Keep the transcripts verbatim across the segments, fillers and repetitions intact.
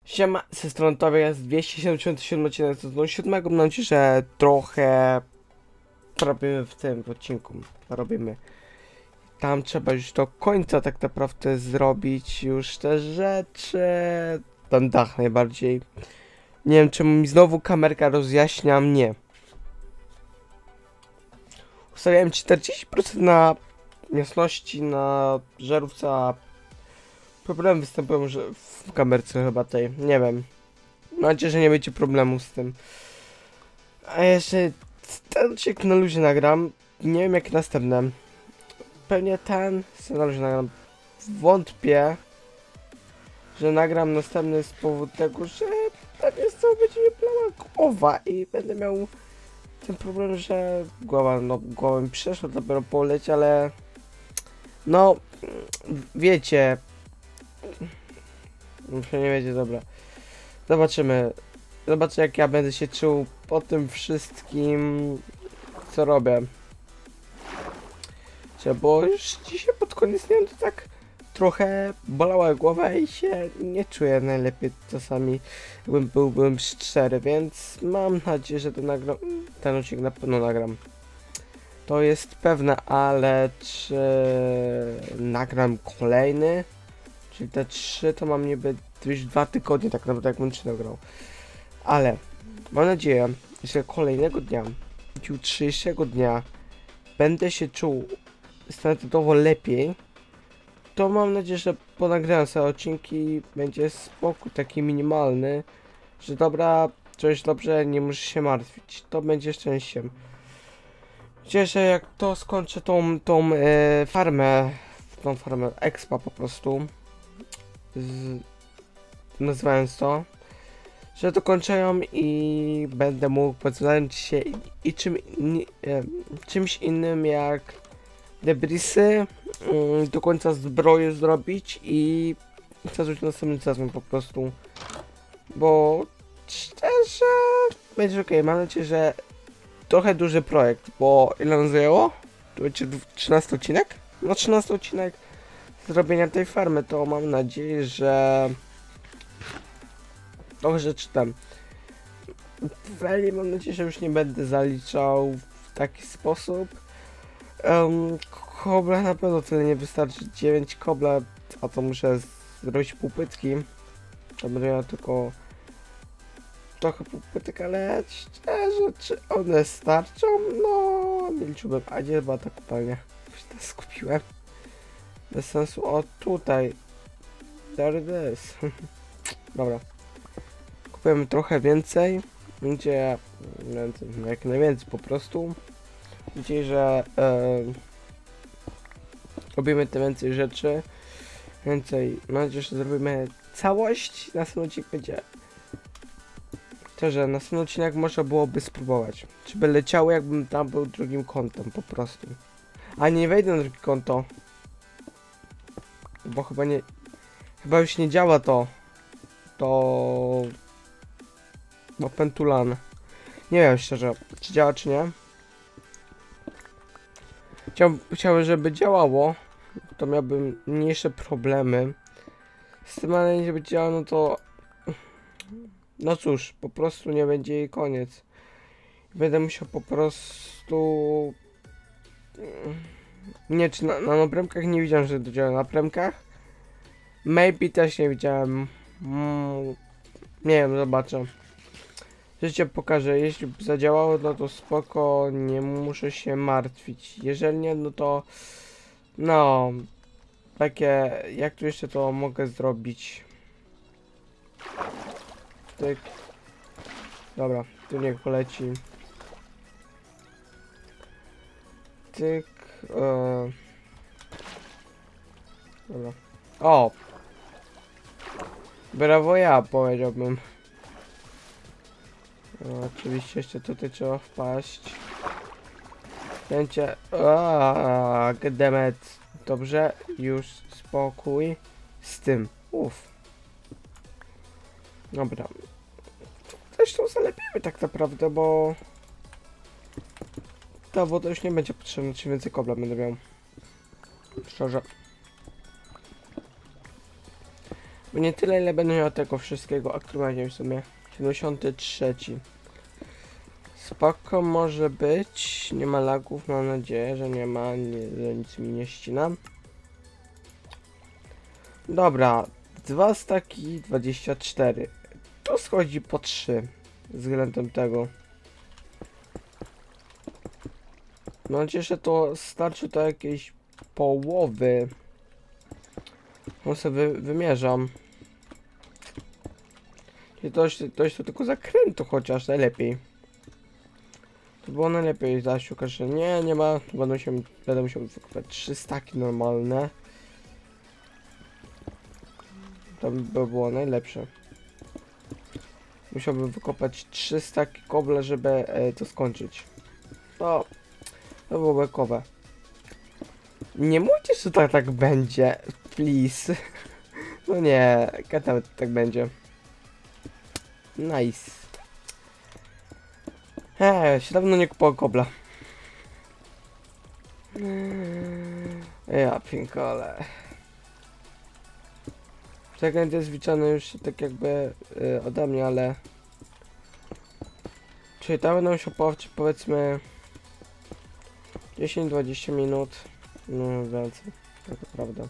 Siema, ze strony Towy jest dwieście siedemdziesiąt siedem odcinek sezonu siódmego. Mam nadzieję, że trochę robimy w tym odcinku. Robimy. Tam trzeba już do końca tak naprawdę zrobić już te rzeczy. Ten dach najbardziej. Nie wiem, czemu mi znowu kamerka rozjaśnia mnie. Ustawiałem czterdzieści procent na jasności na żarówce, a problemy występują że w kamerce chyba tej, nie wiem. Mam nadzieję, że nie będzie problemu z tym. A jeszcze ten odcinek na luzie nagram. Nie wiem jak następne. Pewnie ten na luzie nagram. Wątpię, że nagram następny z powodu tego, że pewnie z co będzie mi plama głowa i będę miał ten problem, że głowa, no głowa mi przeszła dopiero poleć, ale no wiecie. Muszę nie będzie dobra. Zobaczymy. Zobaczę jak ja będę się czuł po tym wszystkim, co robię. Bo już dzisiaj pod koniec dnia to tak trochę bolała głowa i się nie czuję najlepiej czasami, jakbym był, byłem szczery, więc mam nadzieję, że to nagram, ten odcinek na pewno nagram. To jest pewne, ale czy nagram kolejny? Czyli te trzy to mam niby już dwa tygodnie tak naprawdę jakbym trzy nagrał. Ale mam nadzieję, że kolejnego dnia, jutrzejszego dnia będę się czuł standardowo lepiej. To mam nadzieję, że ponagrałem sobie odcinki będzie spokój taki minimalny, że dobra, coś dobrze, nie muszę się martwić. To będzie szczęściem. Myślę, że jak to skończę tą, tą e, farmę, tą farmę expa po prostu, z, nazywając to, że dokończę i będę mógł zająć się i, i czym, i, e, czymś innym jak debrisy, y, do końca zbroję zrobić i zacząć następny sezon po prostu, bo szczerze będzie ok. Mam nadzieję, że trochę duży projekt, bo ile on zajęło? To będzie trzynasty odcinek? No trzynasty odcinek zrobienia tej farmy, to mam nadzieję, że trochę rzeczy tam. Mam nadzieję, że już nie będę zaliczał w taki sposób. Um, kobla na pewno tyle nie wystarczy. dziewięć kobla, a to muszę zrobić półpytki. To będę miał tylko trochę półpytek, ale szczerze, czy one starczą? No, nie liczyłbym. A gdzie była ta kopalnia? Już to skupiłem. Bez sensu. O, tutaj. There it is. Dobra. Kupujemy trochę więcej. Będzie więcej, jak najwięcej po prostu. Widzicie, że e, robimy te więcej rzeczy. Więcej. Mam nadzieję, że zrobimy całość. Następny odcinek będzie. To, że następny odcinek można byłoby spróbować. Czy by leciało, jakbym tam był drugim kątem po prostu. A nie wejdę na drugie konto. Bo chyba nie. Chyba już nie działa to. To. Bo Pentulan. Nie wiem szczerze, czy działa, czy nie. Chciałbym, chciałbym, żeby działało, to miałbym mniejsze problemy z tym, ale nie żeby działało, no to no cóż, po prostu nie będzie jej koniec. Będę musiał po prostu nie, czy na, na premkach nie widziałem, że to działa. Na premkach maybe też nie widziałem. mm, nie wiem, zobaczę. Życie pokaże, jeśli zadziałało, no to spoko, nie muszę się martwić. Jeżeli nie, no to no takie, jak tu jeszcze to mogę zrobić? Tyk. Dobra, tu niech poleci. Tyk. Yy. Dobra. O! Brawo ja, powiedziałbym. No, oczywiście jeszcze tutaj trzeba wpaść. Cięcie. Aaaa, gedemet. Dobrze, już spokój z tym. Uff. Dobra. Zresztą zalepimy tak naprawdę, bo ta woda już nie będzie potrzebna, czy więcej kobla będę miał. Szczerze. Bo nie tyle, ile będę miał tego wszystkiego, a który będzie w sumie siedemdziesiąty trzeci. Spoko może być, nie ma lagów, mam nadzieję, że nie ma, nie, że nic mi nie ścina. Dobra, dwa staki dwadzieścia cztery. To schodzi po trzy względem tego. Mam nadzieję, że to starczy do jakiejś połowy. No sobie wy, wymierzam. I dość, dość to tylko zakrętu chociaż najlepiej. To było najlepiej, zaś się okaże, że nie, nie ma. Będę musiał, będę musiał wykupać trzy staki normalne. To by było najlepsze. Musiałbym wykopać trzy staki koble, żeby e, to skończyć. To, to było bekowe. Nie mówcie, że tak, tak będzie. Please. No nie, gadam, tak będzie. Nice. Eee, się dawno nie kupował kobla. Ja pinkole. Zakręt jest zliczany już tak jakby y, ode mnie, ale... Czyli tam będą się powiedzmy dziesięć dwadzieścia minut. No więcej, tak naprawdę.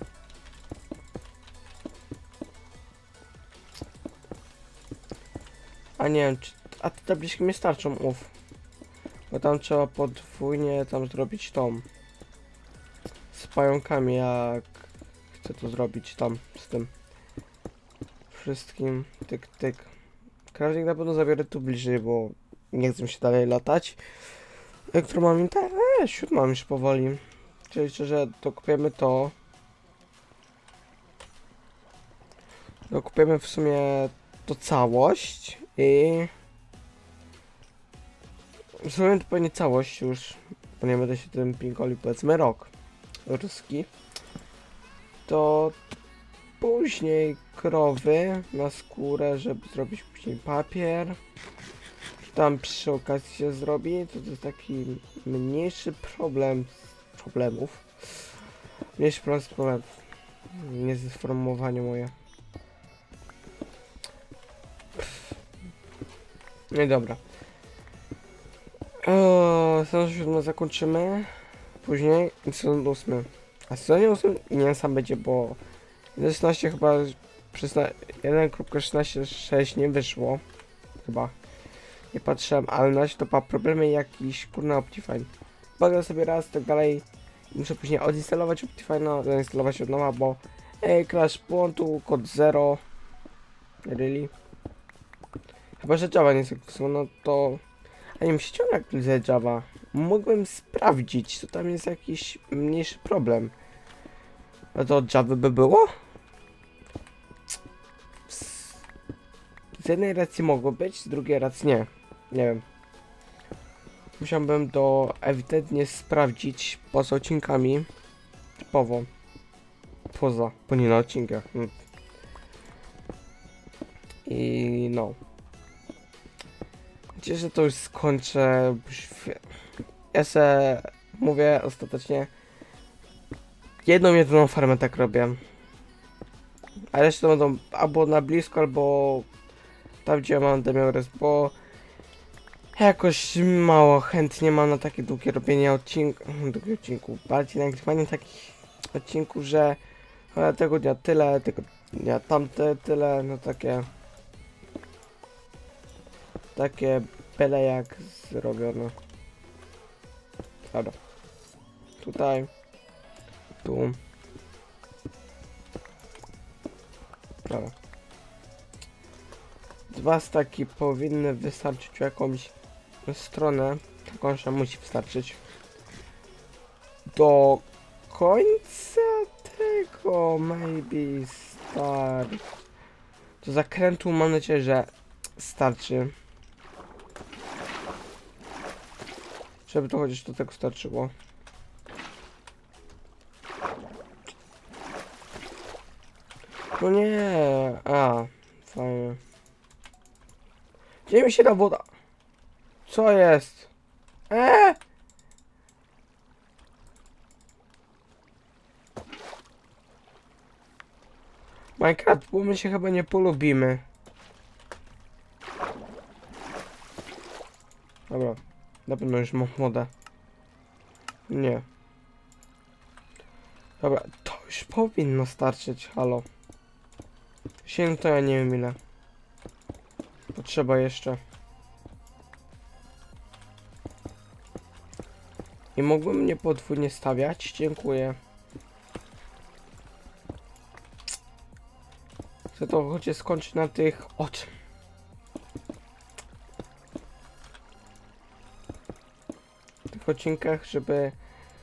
A nie wiem, czy... A te tabliczki mi starczą, uf. Bo tam trzeba podwójnie tam zrobić tą. Z pająkami, jak chcę to zrobić tam z tym wszystkim. Tyk, tyk. Crafting na pewno zabiorę tu bliżej, bo nie chcę się dalej latać. Którą mam internet? Eee, siódma już powoli. Czyli szczerze, dokupiemy to. Dokupiemy w sumie to całość i... W sumie to pewnie całość już, bo nie będę się tym pinkoli powiedzmy rok ruski. To później krowy na skórę, żeby zrobić później papier. Tam przy okazji się zrobi, to, to jest taki mniejszy problem z problemów. Mniejszy problem z problemów. Nie sformułowanie moje. No i dobra. O, sezon siódmy zakończymy. Później sezon ósmy. A sezon ósmy nie sam będzie, bo jeden szesnaście chyba jeden kropka szesnaście sześć nie wyszło. Chyba. Nie patrzyłem, ale na razie to ma problemy jakiś kurna Optifine. Bagram sobie raz, tak dalej. Muszę później odinstalować Optifine'a, zainstalować od nowa, bo ej, crash błądu, kod zero. Really? Chyba, że Java nie jest aktualizowana, no to... A nie wiem, się ciągle aktualizuje Java. Mogłem sprawdzić, to tam jest jakiś mniejszy problem. A to od Java by było? Z jednej racji mogło być, z drugiej racji nie. Nie wiem. Musiałbym to ewidentnie sprawdzić poza odcinkami. Typowo. Poza, bo nie na odcinkach. I no. Myślę, że to już skończę. Ja se mówię ostatecznie. Jedną jedyną farmę tak robię. A resztę będą albo na blisko, albo tam gdzie mam demiores, bo jakoś mało chętnie mam na takie długie robienie odcinków, długie odcinków, bardziej nagrywanie takich odcinków, że ale tego dnia tyle, tego dnia tamte tyle, no takie takie byle jak zrobione. Dobra. Tutaj. Tu. Dobra. Dwa staki powinny wystarczyć w jakąś stronę. Taką że musi wystarczyć. Do końca tego maybe start. Do zakrętu mam nadzieję, że starczy. Żeby to chociaż do tego starczyło. No nie, a, fajnie. Gdzie mi się da woda? Co jest? Eee! Minecraft, bo my się chyba nie polubimy. Dobra, na pewno już mam moda. Nie. Dobra, to już powinno starczyć, halo. siedem to ja nie wiem ile. Potrzeba jeszcze. I mógłbym mnie podwójnie stawiać? Dziękuję. Chcę to chociaż skończyć na tych oczach. W tych odcinkach, żeby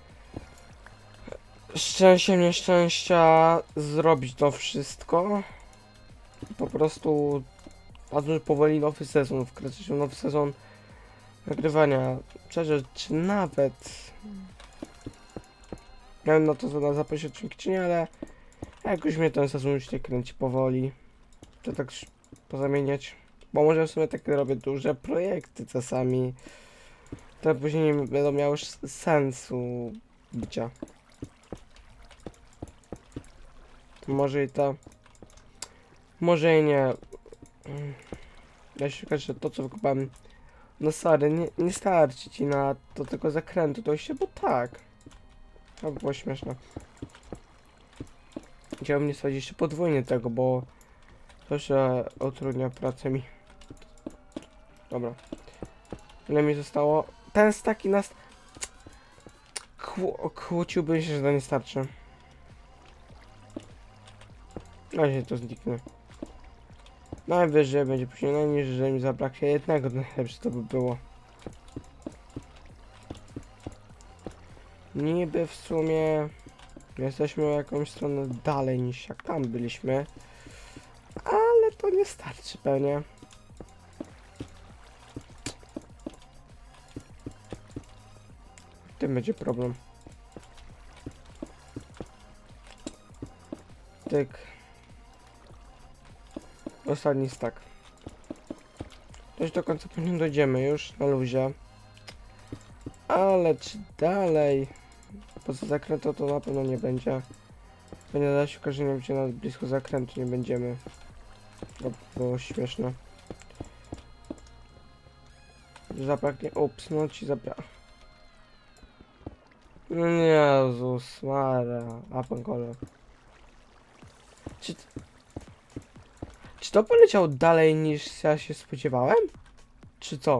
szczęściem nieszczęścia zrobić to wszystko. Po prostu patrzę powoli nowy sezon, wkracza się nowy sezon nagrywania. Szczerze, czy nawet miałem na to na zapasie odcinki, czy nie, ale jakoś mnie ten sezon już nie kręci powoli. To tak pozamieniać. Bo może w sumie takie robię duże projekty czasami. To później nie będą miały sensu bycia. To może i to. Może i nie. Ja się okaże, że to co wykupałem. No sorry, nie, nie starczy ci na do tego zakrętu dojście, bo tak. To było śmieszne. Chciałbym nie stać jeszcze podwójnie tego, bo to jeszcze utrudnia pracę mi. Dobra. Ile mi zostało? Ten jest taki nas... Kłu kłóciłbym się, że to nie starczy. Na razie to zniknę. Najwyżej będzie później najniżej, że mi zabraknie jednego, najlepsze to by było. Niby w sumie jesteśmy o jakąś stronę dalej niż jak tam byliśmy. Ale to nie starczy pewnie. W tym będzie problem. Tyk. Ostatni stack. Dość do końca pewnie dojdziemy już na luzie. Ale czy dalej? Poza zakrętu to na pewno nie będzie. Będzie dać się okaże, że nie będzie na blisko zakrętu, nie będziemy. To było śmieszne. Zabraknie. Ups, no ci zabra. No Jezus Maria, a pan kolor. Czy, czy to poleciał dalej niż ja się spodziewałem? Czy co?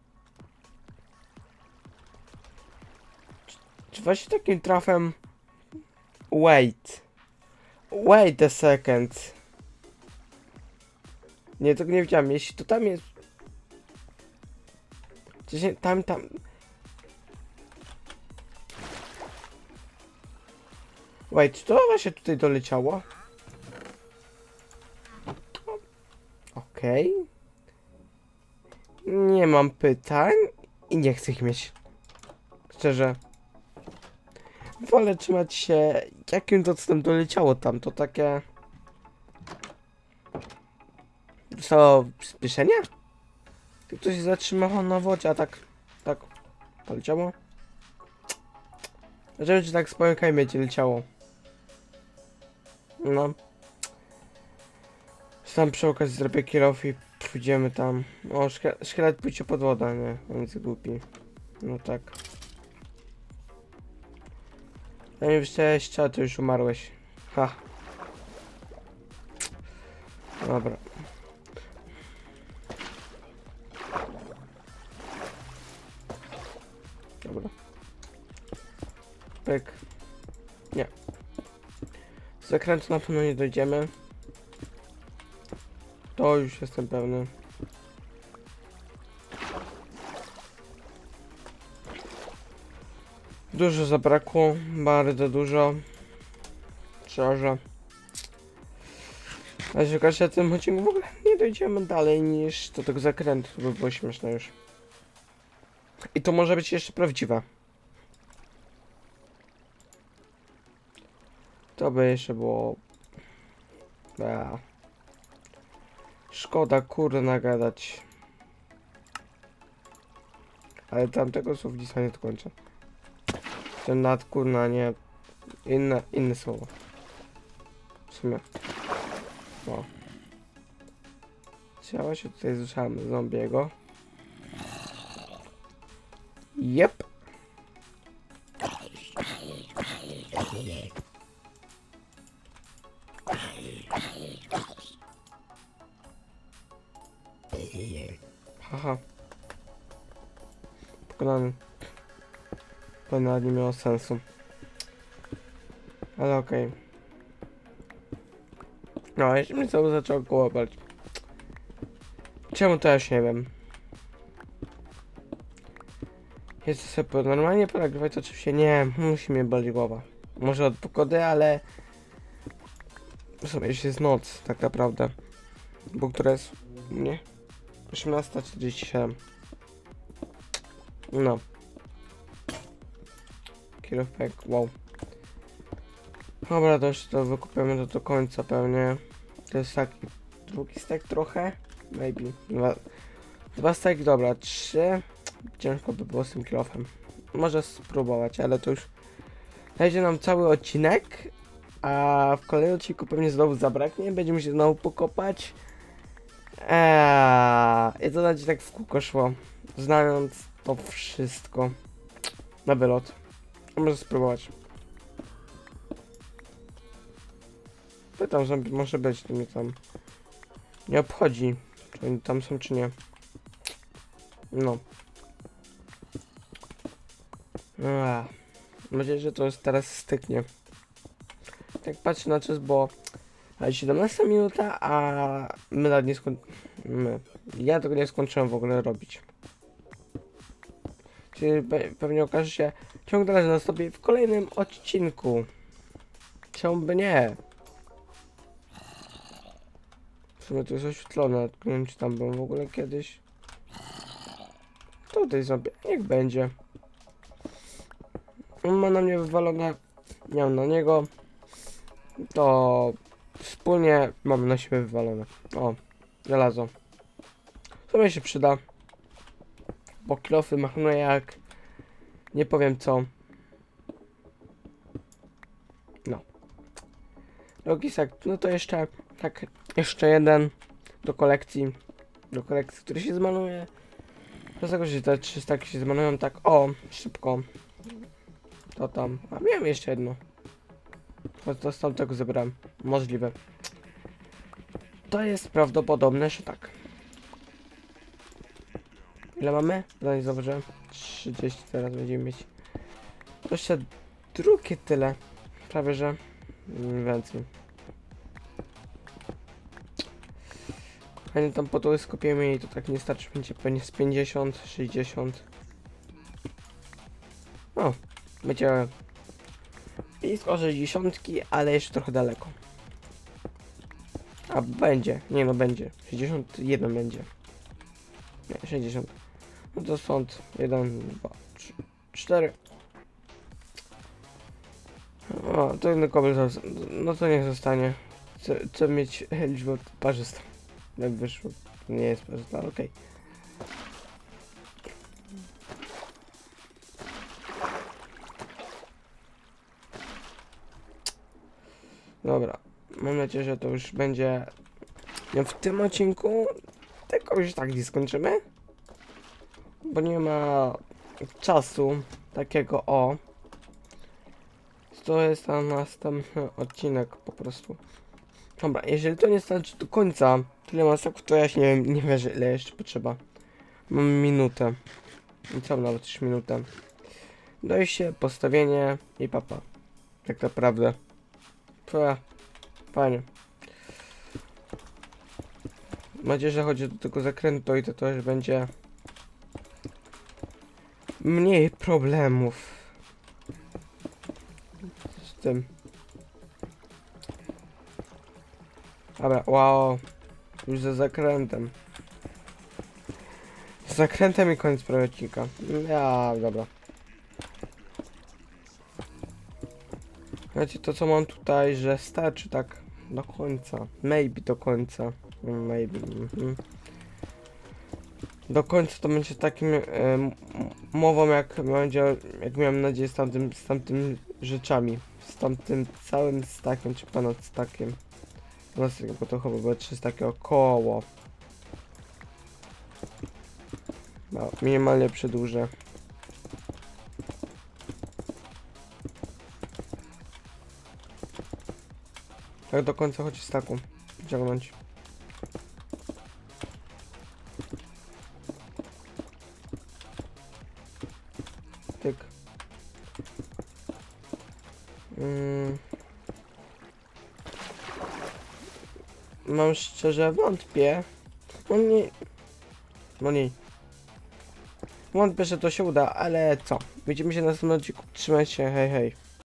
Czy, czy właśnie takim trafem... Wait. Wait a second. Nie, tego nie wiedziałem. Jeśli to tam jest... Czy się tam, tam... Wait, czy to właśnie tutaj doleciało? Okej. Okay. Nie mam pytań i nie chcę ich mieć. Szczerze. Wolę trzymać się, jakim to tam doleciało tam, to takie... Dostało przyspieszenia? Ktoś się zatrzymał na wodzie, a tak... Tak... Poleciało? Zobaczymy, czy tak spokojnie będzie leciało. No. Sam przy okazji zrobię kill off i pójdziemy tam. O, szkielet, szkielet pójdzie pod wodę, nie? On jest głupi. No tak. Zanim wstałeś, to już umarłeś. Ha. Dobra. Dobra. Pyk. Nie. Z zakrętu na pewno nie dojdziemy. To już jestem pewny. Dużo zabrakło, bardzo dużo. Szczerze. A się okaże, że w tym odcinku w ogóle nie dojdziemy dalej niż do tego zakrętu, to by było śmieszne już. I to może być jeszcze prawdziwe. To by jeszcze było... A. Szkoda, kurde, nagadać. Ale tamtego słownictwa nie dokończę. Ten nad, kurna, nie... Inne, inne słowo. W sumie. O. Ciała się tutaj słyszałem zombiego. Jep. Haha. Pokonany. To nawet nie miało sensu. Ale okej. Okay. No, jeszcze mnie cały zaczął kołapać. Czemu to już nie wiem. Jest sobie normalnie ponagrywać, to oczywiście nie, musi mnie boli głowa. Może od pogody, ale w sumie już jest noc, tak naprawdę. Bo która jest, nie? osiemnasta czterdzieści siedem. No. Kill of pack, wow. Dobra, to już to wykupiamy to do końca pewnie. To jest taki drugi stack trochę. Maybe. Dwa, dwa stack, dobra, trzy. Ciężko by było z tym kilofem. Może spróbować, ale to już będzie nam cały odcinek. A w kolejnym odcinku pewnie znowu zabraknie. Będziemy się znowu pokopać. Eee, I to będzie tak w kółko szło. Znając to wszystko. Na wylot. A może spróbować. Pytam, że może być, to mnie tam nie obchodzi, czy oni tam są, czy nie. No. Ach. Mam nadzieję, że to już teraz styknie. Tak patrzę na czas, bo siedemnasta minuta, a my nawet nie skończyłem. Ja tego nie skończyłem w ogóle robić. Czyli pe pewnie okaże się ciąg dalej na sobie w kolejnym odcinku. Czemu by nie? W sumie to jest oświetlone, nie wiem czy tam byłem w ogóle kiedyś. Tutaj sobie, niech będzie. On ma na mnie wywalone, nie mam na niego. To wspólnie mamy na siebie wywalone. O, żelazo. Co mi się przyda? Bo kilofy machnuje jak... nie powiem co. No. Logisak, no to jeszcze... tak, jeszcze jeden do kolekcji. Do kolekcji, który się zmaluje. Dlatego, że te trzy staki się zmalują tak, o, szybko. To tam. A miałem jeszcze jedno. To, to z tamtego zebrałem. Możliwe. To jest prawdopodobne, że tak. Ile mamy? Zanim zobaczę. trzydzieści teraz będziemy mieć. To jeszcze drugie tyle. Prawie, że mniej więcej. Fajnie tam po to skupiemy i to tak nie starczy. Będzie pewnie z pięćdziesiąt, sześćdziesiąt. O, będzie blisko sześćdziesiąt, ale jeszcze trochę daleko. A będzie, nie no będzie. sześćdziesiąt jeden będzie. Nie, sześćdziesiąt. No to stąd jeden, dwa, trzy, cztery. O, to jeden kobel, no to niech zostanie. Chcę, chcę mieć liczbę parzystą. Jak wyszło, to nie jest parzysta, ale okej. Okay. Dobra, mam nadzieję, że to już będzie no w tym odcinku. Tego już tak nie skończymy. Bo nie ma czasu takiego o. To jest tam następny odcinek po prostu. Dobra, jeżeli to nie starczy do końca, tyle masaków, to ja się nie wiem, nie wierzę ile jeszcze potrzeba. Mam minutę. I co nawet już minutę. Dojście, postawienie i papa. Tak naprawdę. Pua, fajnie. Mam nadzieję, że chodzi do tego zakrętu i to też będzie mniej problemów z tym. Dobra, wow. Już za zakrętem. Z zakrętem i koniec prowadznika. Ja, dobra. Wiecie, to co mam tutaj, że starczy tak do końca. Maybe do końca. Maybe. Mhm. Do końca to będzie takim e, mową jak będzie, jak miałem nadzieję z tamtym, z tamtym rzeczami. Z tamtym całym stackiem, czy ponad stackiem. dwanaście, bo to chyba było trzysta takie około. No, minimalnie przedłużę. Tak do końca chodzi z taką. Ciągnąć. Tyk. Mm. Mam szczerze wątpię. No nie. No nie. Wątpię, że to się uda, ale co? Widzimy się na następnym odcinku. Trzymaj się, hej hej.